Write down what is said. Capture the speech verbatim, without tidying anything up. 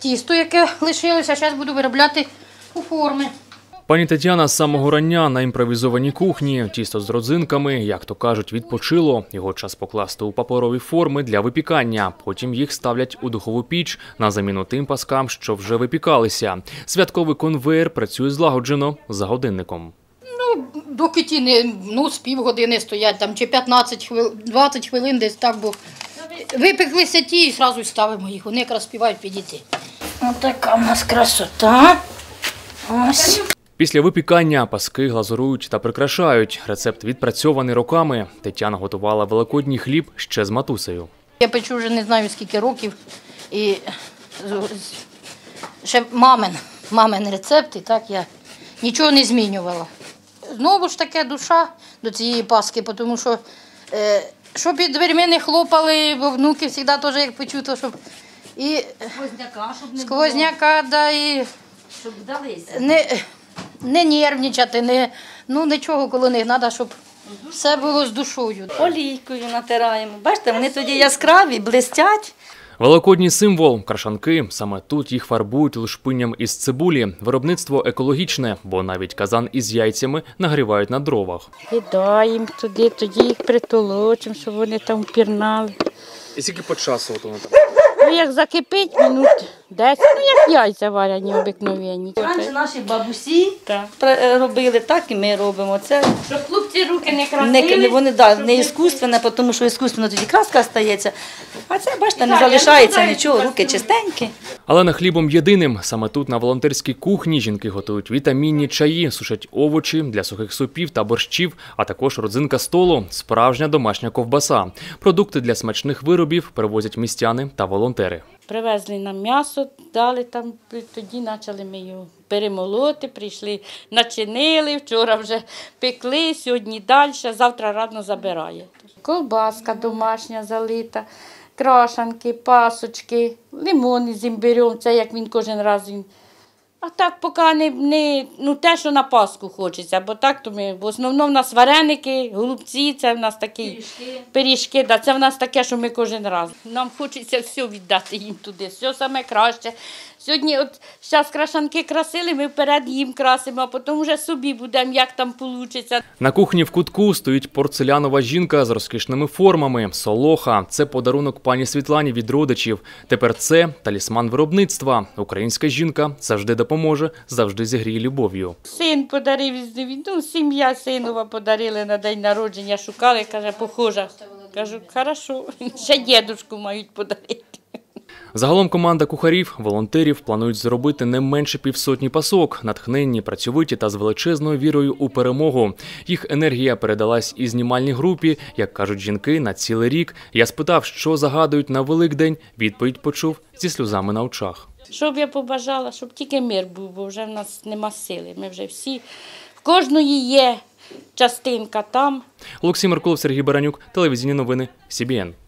тісто, яке лишилося, зараз буду виробляти у форми. Пані Тетяна з самого рання на імпровізованій кухні. Тісто з родзинками, як то кажуть, відпочило. Його час покласти у паперові форми для випікання. Потім їх ставлять у духову піч на заміну тим паскам, що вже випікалися. Святковий конвеєр працює злагоджено за годинником. Ну, доки ті не, ну, з півгодини стоять, там, чи п'ятнадцять хвилин, двадцять хвилин десь так, бо випеклися ті і одразу ставимо їх. Вони якраз співають підійти. Ось така в нас красота. Ось. Після випікання паски глазурують та прикрашають. Рецепт відпрацьований роками. Тетяна готувала великодній хліб ще з матусею. Я печу вже не знаю скільки років. І ще мамин, мамин рецепт, і так я нічого не змінювала. Знову ж таки душа до цієї паски, тому що, е, щоб під дверми не хлопали, бо внуки завжди теж як печу, то щоб і сквозняка, щоб не сквозняка, да, і щоб вдалися. Не, не нервничати, не, ну нічого коло них треба, щоб все було з душою. Олійкою натираємо. Бачите, вони тоді яскраві, блистять. Великодній символ – крашанки. Саме тут їх фарбують лушпинням із цибулі. Виробництво екологічне, бо навіть казан із яйцями нагрівають на дровах. Кидаємо туди, тоді їх притолочимо, щоб вони там пірнали. І скільки по часу воно там? Ну, як закипить, минут десять, ну як яйця варені обикновенні. Раніше наші бабусі Так. робили, так і ми робимо. Це Щоб хлопці руки не не, красили. не, вони, да, не іскусственне, тому що іскусственно тоді краска стається. А це, бачите, не залишається нічого, руки чистенькі. Але не хлібом єдиним. Саме тут, на волонтерській кухні, жінки готують вітамінні чаї, сушать овочі для сухих супів та борщів, а також родзинка столу – справжня домашня ковбаса. Продукти для смачних виробів привозять містяни та волонтери. Привезли нам м'ясо, дали там, тоді почали ми його перемолоти, прийшли, начинили, вчора вже пекли, сьогодні далі, завтра рано забирає. Ковбаска домашня залита, крашанки, пасочки, лимони з імбирем, це як він кожен раз. Він. А так поки не, не ну, те, що на Пасху хочеться, бо так то ми, в основному в нас вареники, голубці, це в нас такі пиріжки, пиріжки да, це в нас таке, що ми кожен раз. Нам хочеться все віддати їм туди, все саме краще. Сьогодні от зараз крашанки красили, ми вперед їм красимо, а потім вже собі будемо, як там вийде. На кухні в кутку стоїть порцелянова жінка з розкішними формами – солоха. Це подарунок пані Світлані від родичів. Тепер це талісман виробництва. Українська жінка завжди допоможе, завжди зігріє любов'ю. Син подарив, ну, сім'я синова подарили на день народження, шукали, каже, похожа. Кажу, хорошо, ще дідушку мають подарити. Загалом команда кухарів, волонтерів планують зробити не менше півсотні пасок, натхненні, працьовиті та з величезною вірою у перемогу. Їх енергія передалась і знімальній групі, як кажуть жінки, на цілий рік. Я спитав, що загадують на Великдень, відповідь почув зі сльозами на очах. Що б я побажала, щоб тільки мир був, бо вже в нас нема сили. Ми вже всі, в кожної є частинка там. Олексій Меркулов, Сергій Баранюк, телевізійні новини, Сі Бі Ен.